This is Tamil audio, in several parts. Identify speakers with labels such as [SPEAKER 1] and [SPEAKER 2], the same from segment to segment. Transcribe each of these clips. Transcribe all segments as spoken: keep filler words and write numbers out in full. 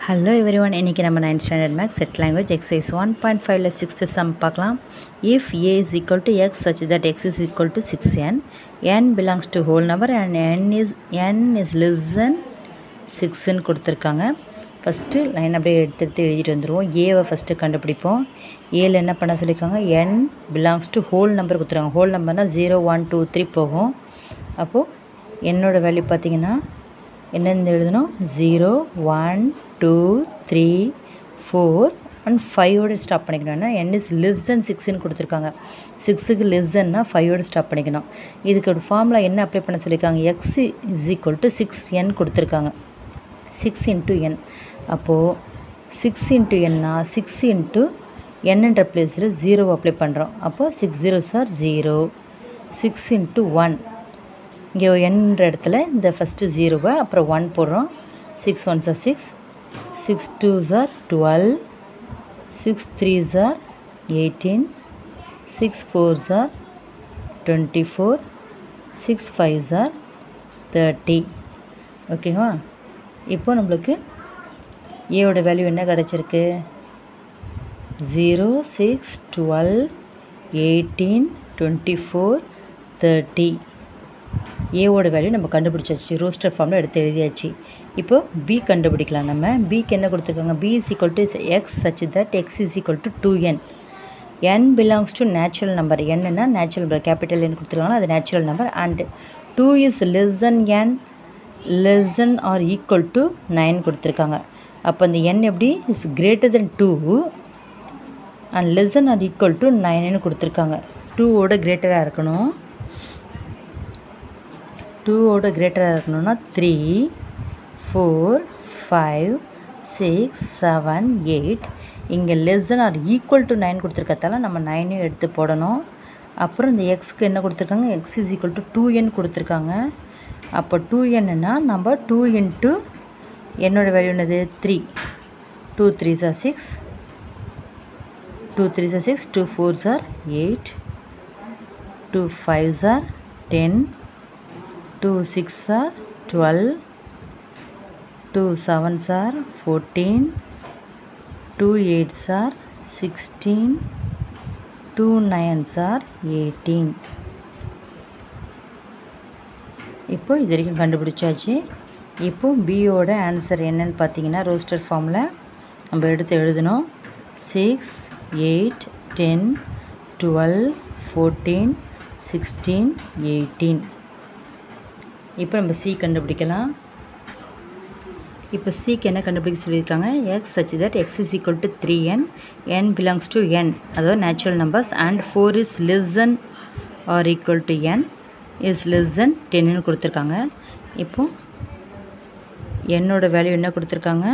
[SPEAKER 1] Hello everyone, இன்னைக்கு நம்ம ninth standard maths set language exercise one point five ல sixth sum பார்க்கலாம். If a is equal to x such that x is equal to six n, n belongs to whole number and n is n is less than six ன்னு கொடுத்திருக்காங்க. ஃபர்ஸ்ட் லைன் அப்படியே எடுத்து எடுத்து எழுதிட்டு வந்துருவோம். ஏவை ஃபர்ஸ்ட் கண்டுபிடிப்போம். ஏல என்ன பண்ண சொல்லிருக்காங்க, n belongs to whole number கொடுத்துருக்காங்க. whole numberனா zero one two three போகும். அப்போ என்னோட வேல்யூ பார்த்தீங்கன்னா என்னென்னு எழுதணும், zero one two three four and ஃபைவோடு ஸ்டாப் பண்ணிக்கணும். ஏன்னா என் இஸ் லெஸ் தென் சிக்ஸ்ன்னு கொடுத்துருக்காங்க. சிக்ஸுக்கு லெஸ் தென்னா ஃபைவோடு ஸ்டாப் பண்ணிக்கணும். இதுக்கு ஒரு ஃபார்முலா என்ன அப்ளை பண்ண சொல்லியிருக்காங்க, x is equal to six n கொடுத்துருக்காங்க. Six into n. அப்போது சிக்ஸ் இன்ட்டு என்னா சிக்ஸ் இன்ட்டு என்னன்ற பிளேஸில் ஜீரோ அப்ளை பண்ணுறோம். அப்போது six zero are zero. Six into one, இங்கே என்ற இடத்துல இந்த ஃபஸ்ட்டு ஜீரோவை அப்புறம் ஒன் போடுறோம். Six one are six, six two are twelve, six three are eighteen, six four are twenty four, six five are thirty. ஓகேவா? இப்போ நம்மளுக்கு ஏவோட வேல்யூ என்ன கிடச்சிருக்கு, zero six twelve eighteen twenty four thirty. ஏவோட வேல்யூ நம்ம கண்டுபிடிச்சாச்சு, ரோஸ்டர் ஃபார்மில் எடுத்து எழுதியாச்சு. இப்போது பி கண்டுபிடிக்கலாம். நம்ம பிக்கு என்ன கொடுத்துருக்காங்க, B is equal to x such that x is equal to two n. N belongs to natural number. என்னன்னா நேச்சுரல் நம்பர், கேபிட்டல் என் கொடுத்துருக்காங்க, அது natural number. And two is less than n less than or equal to nine கொடுத்துருக்காங்க. அப்போ அந்த என் எப்படி is greater than two and less than or equal to நைன்னு கொடுத்துருக்காங்க. டூவோட கிரேட்டராக இருக்கணும். டூவோட கிரேட்டராக இருக்கணும்னா three four five six seven eight. இங்கே less than or equal to nine கொடுத்துருக்கதால நம்ம நைனையும் எடுத்து போடணும். அப்புறம் இந்த எக்ஸ்க்கு என்ன கொடுத்துருக்காங்க, x is equal to two n கொடுத்துருக்காங்க. அப்போ டூ என்னன்னா நம்ம டூ இன்ட்டு என்னோட வேல்யூ என்னது three. Two three are six, two three are six, two four are eight, two five are ten, two six are twelve, two sevens are fourteen, two eights are sixteen, two nines are eighteen. இப்போ இது வரைக்கும் கண்டுபிடிச்சாச்சு. இப்போ பியோட ஆன்சர் என்னன்னு பார்த்தீங்கன்னா, ரோஸ்டர் ஃபார்மில் நம்ம எடுத்து எழுதணும். Six eight ten twelve fourteen sixteen eighteen. இப்போ நம்ம சி கண்டுபிடிக்கலாம். இப்போ சிக்கு என்ன கண்டுபிடிக்க சொல்லியிருக்காங்க, x such that x is equal to three n, n belongs to n, அதாவது natural numbers, and four is less than or equal to n is less than டென்னு கொடுத்துருக்காங்க. இப்போது என்னோட வேல்யூ என்ன கொடுத்துருக்காங்க,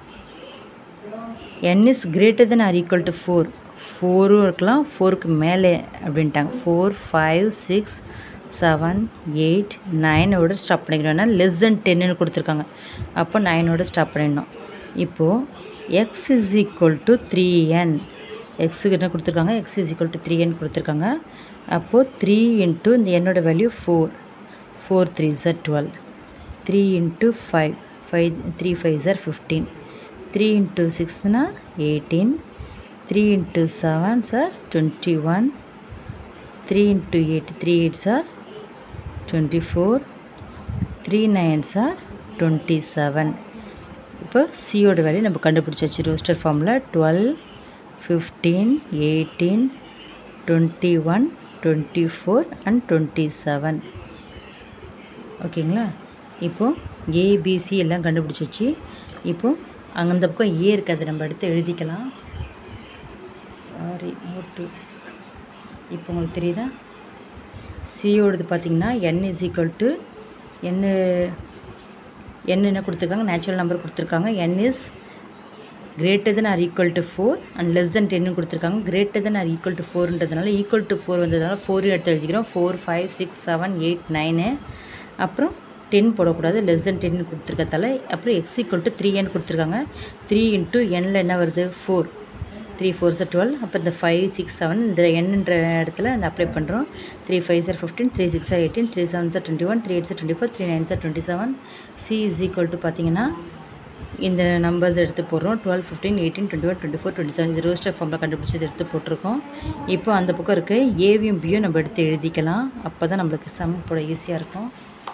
[SPEAKER 1] n is greater than or equal to four. ஃபோரும் இருக்கலாம், ஃபோருக்கு மேலே அப்படின்ட்டாங்க. Four five six seven eight நைனோட ஸ்டாப் பண்ணிக்கணும்னா லெஸ் தென் டென்னு கொடுத்துருக்காங்க. அப்போ நைனோட ஸ்டாப் பண்ணிடணும். இப்போது x is equal to three n, எக்ஸுக்கு என்ன கொடுத்துருக்காங்க, x is equal to three n கொடுத்துருக்காங்க. அப்போது த்ரீ இன்ட்டு இந்த என்னோட value four, four three are twelve, three into five, five three five are fifteen, three into சிக்ஸ்னால் eighteen, three into seven are twenty one, three into eight three eight are twenty four, three nines R twenty seven. இப்போ சியோட வேல்யூ நம்ம கண்டுபிடிச்சாச்சு ரோஸ்டர் ஃபார்மில். Twelve fifteen eighteen twenty one twenty four and twenty seven. ஓகேங்களா? இப்போது ஏபிசி எல்லாம் கண்டுபிடிச்சாச்சு. இப்போது அங்கே அந்த பக்கம் ஏ இருக்காது, நம்ம எடுத்து எழுதிக்கலாம். Sorry note. இப்போ உங்களுக்கு தெரியுதா, சியோடது பார்த்தீங்கன்னா என் இஸ் ஈக்குவல் டு என்ன, என் என்ன கொடுத்துருக்காங்க, நேச்சுரல் நம்பர் கொடுத்துருக்காங்க. N is greater than or equal to four and less than டென்னு கொடுத்துருக்காங்க. Greater than or equal to ஃபோர்ன்றதுனால ஈக்குவல் டு ஃபோர் வந்ததுனால ஃபோரையும் எடுத்து எழுதிக்கிறோம். Four five six seven eight nine, அப்புறம் டென் போடக்கூடாது, லெஸ் தென் டென்னு கொடுத்துருக்கதால. அப்புறம் x equal to three n கொடுத்துருக்காங்க. த்ரீ இன்ட்டு எனில் என்ன வருது, four, three four are twelve. அப்போ இந்த ஃபைவ் சிக்ஸ் செவன் இந்த எண்ணுன்ற இடத்துல இந்த அப்ளை பண்ணுறோம். Three five are fifteen, three six are eighteen, three seven are twenty one, three eight are twenty four, three nine are twenty seven. C is equal to பார்த்தீங்கன்னா இந்த நம்பர்ஸ் எடுத்து போடுறோம். Twelve, fifteen, eighteen, twenty one, twenty four, twenty seven இது ரோஸ்டர் ஃபார்மில் கண்டுபிடிச்சது எடுத்து போட்டிருக்கோம். இப்போ அந்த பக்கம் இருக்க ஏவியும் பியும் நம்ம எடுத்து எழுதிக்கலாம். அப்போ தான் நம்மளுக்கு சம் போட ஈஸியாக இருக்கும்.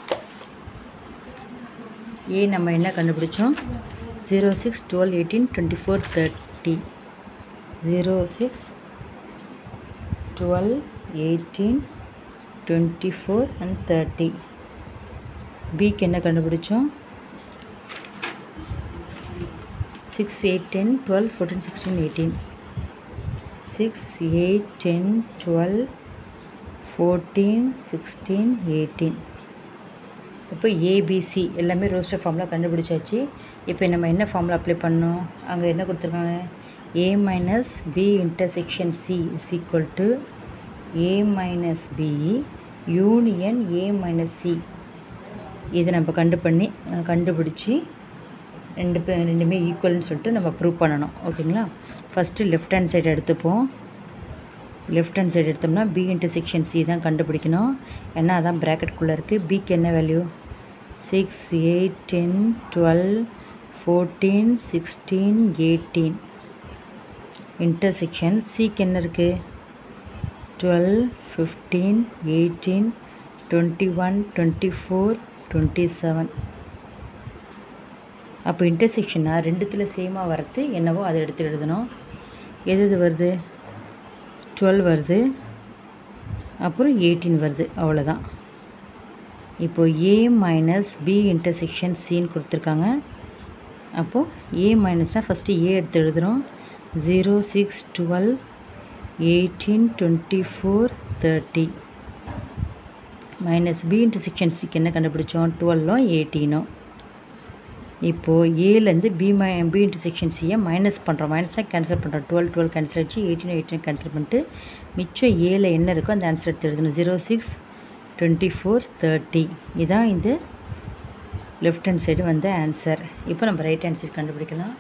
[SPEAKER 1] ஏ நம்ம என்ன கண்டுபிடிச்சோம்? Zero six twelve eighteen twenty four thirty zero six twelve eighteen twenty four and thirty. பிக்கு என்ன கண்டுபிடிச்சோம்? Six eight ten twelve fourteen sixteen eighteen six eight ten twelve fourteen sixteen eighteen. இப்போ ஏபிசி எல்லாமே ரோஸ்டர் ஃபார்மில் கண்டுபிடிச்சாச்சு. இப்போ நம்ம என்ன ஃபார்மில் அப்ளை பண்ணோம்? அங்கே என்ன கொடுத்துருக்காங்க? A minus B intersection C is equal to A minus B union A minus C. இதை நம்ம கண்டு பண்ணி கண்டுபிடிச்சி ரெண்டு பே ரெண்டுமே ஈக்குவல்னு சொல்லிட்டு நம்ம ப்ரூவ் பண்ணணும். ஓகேங்களா? ஃபஸ்ட்டு லெஃப்ட் ஹேண்ட் சைடு எடுத்துப்போம். லெஃப்ட் ஹேண்ட் சைடு எடுத்தோம்னா பி இன்டர்செக்ஷன் சி தான் கண்டுபிடிக்கணும். ஏன்னா அதான் ப்ராக்கெட்குள்ளே இருக்குது. பிக்கு என்ன value? Six eight ten twelve fourteen sixteen eighteen. Intersection சிக்கு என்ன இருக்குது? Twelve fifteen eighteen twenty one twenty four twenty seven. அப்போ இன்டர்செக்ஷனாக ரெண்டுத்தில் சேமாக வரது என்னவோ அதை எடுத்து எழுதணும். எது எது வருது? டுவெல் வருது, அப்புறம் எயிட்டீன் வருது, அவ்வளோதான். இப்போது ஏ மைனஸ் பி இன்டர்செக்ஷன் சின்னு கொடுத்துருக்காங்க. அப்போது ஏ மைனஸ்னால் ஃபஸ்ட்டு ஏ எடுத்து எழுதுகிறோம். Zero six twelve eighteen twenty four thirty minus B intersection சிக்கு என்ன கண்டுபிடிச்சோம்? டுவெல்லும் எயிட்டீனும். இப்போது ஏலேருந்து பி மை பி இன்டர்செக்ஷன் சியை மைனஸ் பண்ணுறோம். மைனஸ்னால் கேன்சல் பண்ணுறோம். டுவெல் டுவெல் கேன்சல் ஆகிடுச்சு. எயிட்டீன் எயிட்டீன் கேன்சல் பண்ணிட்டு மிச்சம் ஏல என்ன இருக்கோ அந்த ஆன்சர் எடுத்து எழுதணும். Zero six twenty four thirty. இதான் இந்த லெஃப்ட் ஹேண்ட் சைடு வந்த ஆன்சர். இப்போ நம்ம ரைட் ஹேண்ட் சைடு கண்டுபிடிக்கலாம்.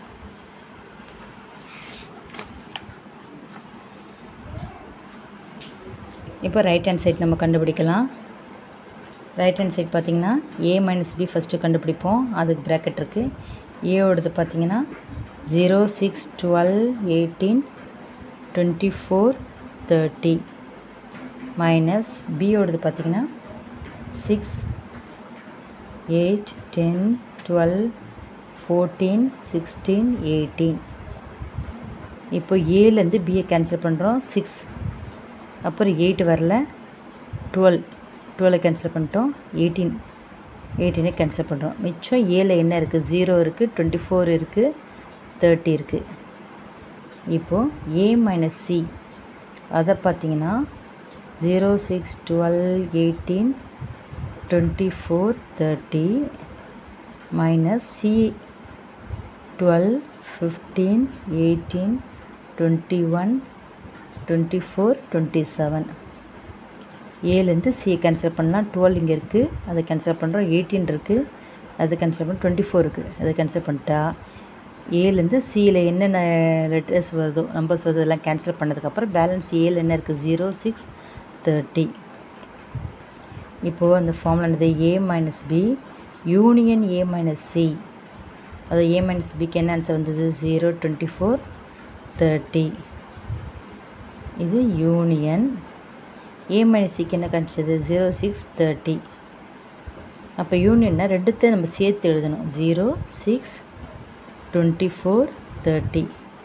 [SPEAKER 1] இப்போ ரைட் ஹேண்ட் சைடு நம்ம கண்டுபிடிக்கலாம். ரைட் ஹேண்ட் சைட் பார்த்திங்கன்னா ஏ மைனஸ் பி ஃபஸ்ட்டு கண்டுபிடிப்போம். அதுக்கு ப்ராக்கெட் இருக்குது. ஏவோடது பார்த்திங்கன்னா zero six twelve eighteen twenty four thirty minus பியோடது பார்த்திங்கன்னா six eight ten twelve fourteen sixteen eighteen. இப்போ ஏலேருந்து பியை கேன்சல் பண்ணுறோம். சிக்ஸ் அப்புறம் எயிட் வரல, டுவெல் டுவெல்லை கேன்சல் பண்ணிட்டோம். எயிட்டீன் எயிட்டீனை கேன்சல் பண்ணுறோம். மிச்சம் ஏல என்ன இருக்குது? ஜீரோ இருக்குது, டுவெண்ட்டி ஃபோர் இருக்குது, தேர்ட்டி இருக்குது. இப்போது ஏ மைனஸ் சி அதை பார்த்திங்கன்னா zero six twelve eighteen twenty four thirty minus C twelve fifteen eighteen twenty one twenty four twenty seven. ஏலேருந்து சியை கேன்சல் பண்ணலாம். டுவெல் இங்கே இருக்குது, அதை கேன்சல் பண்ணுறோம். எயிட்டீன் இருக்குது, அதை கேன்சல் பண்ண டுவெண்ட்டி ஃபோர் இருக்குது, அதை கேன்சல் பண்ணிட்டா ஏலேருந்து சியில் என்னென்ன லெட்டர்ஸ் வருதோ நம்பர்ஸ் வருதோ எல்லாம் கேன்சல் பண்ணதுக்கப்புறம் பேலன்ஸ் ஏல என்ன இருக்குது? Zero six thirty. இப்போது அந்த ஃபார்மில் என்னது? A minus B union A minus C. அது ஏ மைனஸ் பிக்கு என்ன ஆன்சர் வந்தது? Zero twenty four thirty. இது யூனியன் ஏ மைனஸ் சிக்கு என்ன கிடச்சது? Zero six thirty. அப்போ யூனியன்னா ரெண்டுத்தையும் நம்ம சேர்த்து எழுதணும். Zero six twenty four thirty.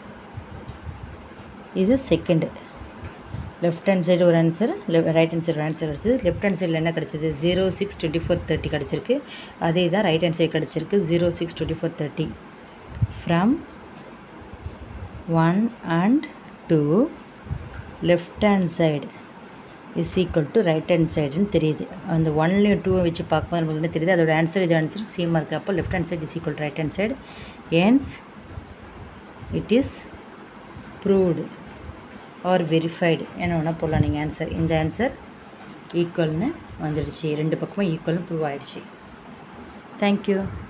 [SPEAKER 1] இது செகண்டு. லெஃப்ட் ஹேண்ட் சைடு ஒரு ஆன்சர், ரைட் ஹேண்ட் சைடு ஒரு ஆன்சர் கிடச்சிது. லெஃப்ட் ஹேண்ட் சைடில் என்ன கிடச்சிது? Zero six twenty four thirty கிடச்சிருக்கு. அதே தான் ரைட் ஹேண்ட் சைடு கிடச்சிருக்கு. Zero six twenty four thirty from one and two left hand side is equal to right hand சைடுன்னு தெரியுது. அந்த ஒன்லேயும் டூவை வச்சு பார்க்கும்போது நமக்கு என்ன தெரியுது? அதோட ஆன்சர் இது ஆன்சர் சேமாக இருக்குது. அப்போ left hand side is equal to right hand side. Hence it is proved or verified என்ன வேணால் போடலாம் நீங்கள் ஆன்சர். இந்த ஆன்சர் ஈக்குவல்னு வந்துடுச்சு. ரெண்டு பக்கமும் ஈக்குவல்னு ப்ரூவ் ஆகிடுச்சு. தேங்க்யூ.